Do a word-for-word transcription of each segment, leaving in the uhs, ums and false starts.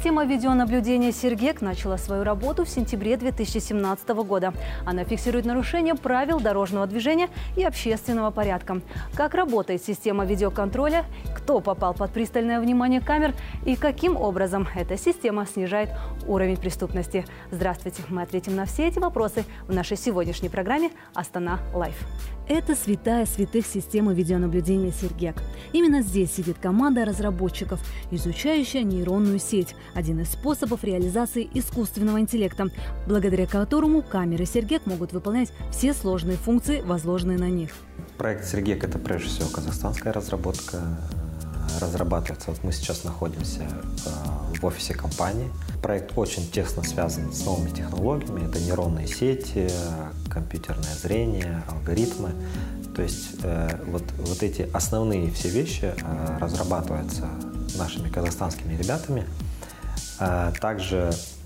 Система видеонаблюдения «Сергек» начала свою работу в сентябре две тысячи семнадцатого года. Она фиксирует нарушения правил дорожного движения и общественного порядка. Как работает система видеоконтроля, кто попал под пристальное внимание камер и каким образом эта система снижает уровень преступности. Здравствуйте! Мы ответим на все эти вопросы в нашей сегодняшней программе «Астана Лайф». Это святая святых системы видеонаблюдения «Сергек». Именно здесь сидит команда разработчиков, изучающая нейронную сеть – один из способов реализации искусственного интеллекта, благодаря которому камеры «Сергек» могут выполнять все сложные функции, возложенные на них. Проект «Сергек» – это прежде всего казахстанская разработка. Разрабатывается. Вот мы сейчас находимся в офисе компании. Проект очень тесно связан с новыми технологиями. Это нейронные сети, компьютерное зрение, алгоритмы. То есть вот, вот эти основные все вещи разрабатываются нашими казахстанскими ребятами. Также,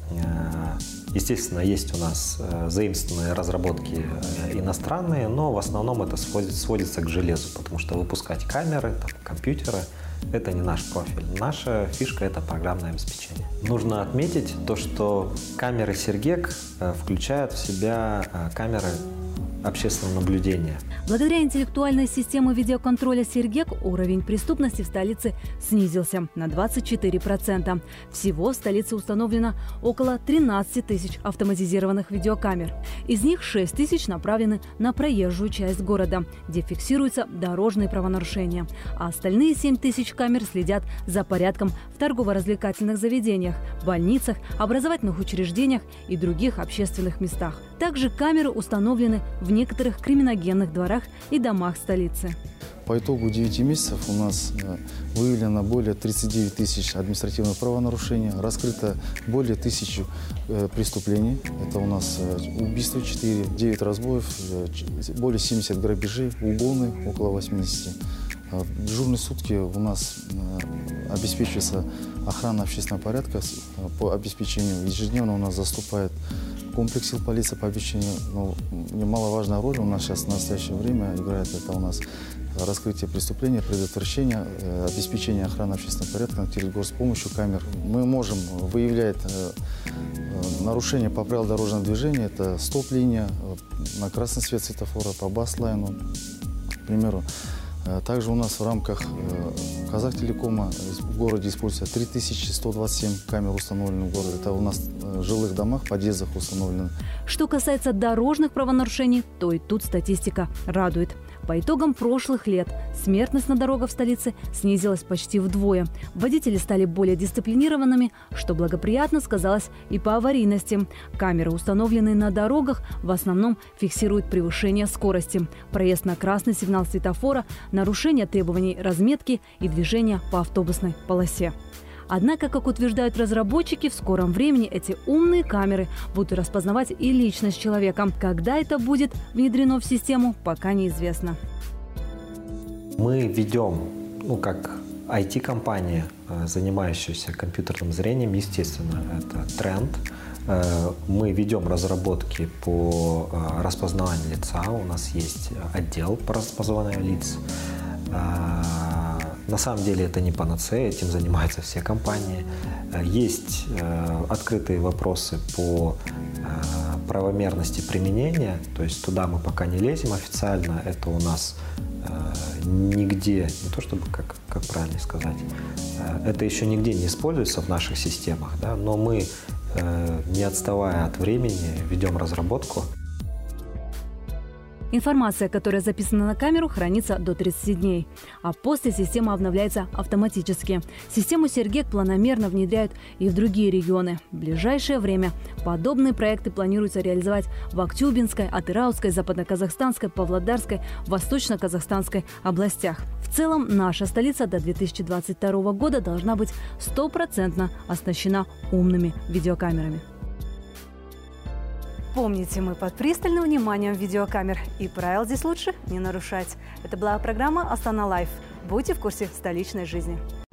естественно, есть у нас заимствованные разработки иностранные, но в основном это сводится к железу, потому что выпускать камеры, там, компьютеры – это не наш профиль. Наша фишка – это программное обеспечение. Нужно отметить то, что камеры «Сергек» включают в себя камеры общественного наблюдения. Благодаря интеллектуальной системе видеоконтроля «Сергек» уровень преступности в столице снизился на двадцать четыре процента. Всего в столице установлено около тринадцати тысяч автоматизированных видеокамер. Из них шесть тысяч направлены на проезжую часть города, где фиксируются дорожные правонарушения. А остальные семь тысяч камер следят за порядком в торгово-развлекательных заведениях, больницах, образовательных учреждениях и других общественных местах. Также камеры установлены в некоторых криминогенных дворах и домах столицы. По итогу девяти месяцев у нас выявлено более тридцати девяти тысяч административных правонарушений, раскрыто более тысячи преступлений. Это у нас убийство четыре, девять разбоев, более семидесяти грабежей, угоны около восьмидесяти. В дежурные сутки у нас обеспечивается охрана общественного порядка. По обеспечению ежедневно у нас заступает комплекс сил полиции по обеспечению. Но немаловажная роль у нас сейчас в настоящее время играет это у нас раскрытие преступления, предотвращение, обеспечение охраны общественного порядка с помощью камер. Мы можем выявлять нарушения по правилам дорожного движения. Это стоп-линия, на красный свет светофора, по бас-лайну, к примеру. Также у нас в рамках Казахтелекома в городе используется три тысячи сто двадцать семь камер установлены в городе. Это у нас в жилых домах, подъездах установлены. Что касается дорожных правонарушений, то и тут статистика радует. По итогам прошлых лет смертность на дорогах в столице снизилась почти вдвое. Водители стали более дисциплинированными, что благоприятно сказалось и по аварийности. Камеры, установленные на дорогах, в основном фиксируют превышение скорости, проезд на красный сигнал светофора, нарушение требований разметки и движение по автобусной полосе. Однако, как утверждают разработчики, в скором времени эти умные камеры будут распознавать и личность человека. Когда это будет внедрено в систему, пока неизвестно. Мы ведем, ну как ай ти-компания, занимающаяся компьютерным зрением, естественно, это тренд. Мы ведем разработки по распознаванию лица. У нас есть отдел по распознаванию лиц. На самом деле это не панацея, этим занимаются все компании. Есть открытые вопросы по правомерности применения, то есть туда мы пока не лезем официально, это у нас нигде, не то чтобы, как, как правильно сказать, это еще нигде не используется в наших системах, да, но мы, не отставая от времени, ведем разработку. Информация, которая записана на камеру, хранится до тридцати дней, а после система обновляется автоматически. Систему «Сергек» планомерно внедряют и в другие регионы. В ближайшее время подобные проекты планируется реализовать в Актюбинской, Атыраутской, Западно-Казахстанской, Павлодарской, Восточно-Казахстанской областях. В целом, наша столица до две тысячи двадцать второго года должна быть стопроцентно оснащена умными видеокамерами. Помните, мы под пристальным вниманием видеокамер, и правил здесь лучше не нарушать. Это была программа «Астана Лайф». Будьте в курсе столичной жизни.